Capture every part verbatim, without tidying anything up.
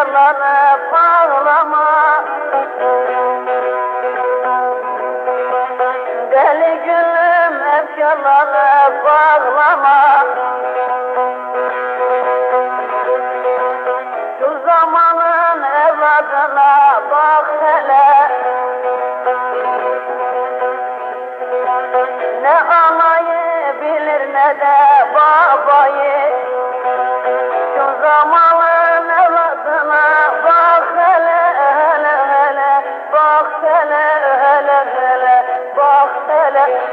efkarlanıp ağlama. Deli gülüm efkarlanıp ağlama. Şu zamanın evladına bak hele. Ne anayı bilir ne de babayı. Şu zamanın evladına bak hele hele hele. Bak hele hele hele. Bak hele.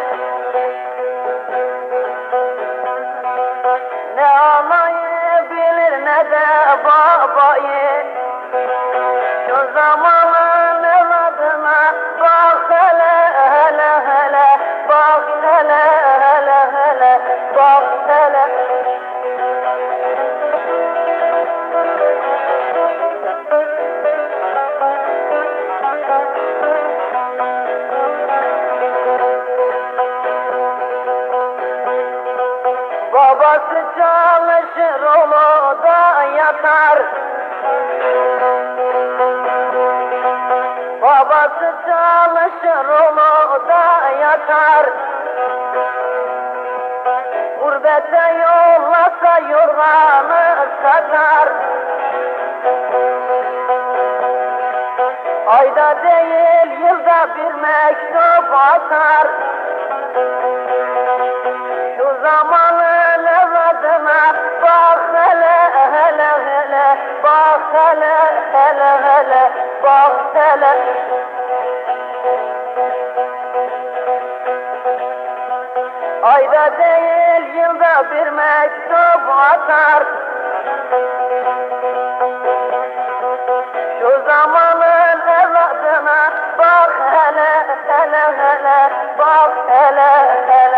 Ne anayı bilir ne de babayı. Şu zamanın evladına bak hele hele hele. Bak hele hele hele. Bak hele. Babası çalışır oğlu da yatar. Babası çalışır oğlu da yatar. Gurbete yollasa yorganı satar. Ayda değil yılda bir mektup atar. Şu zamanın evladına bak hele hele hele. Bak hele hele hele. Bak hele. Ayda değil yılda bir mektup atar. Şu zamanın evladına bak hele hele hele. Bak hele hele.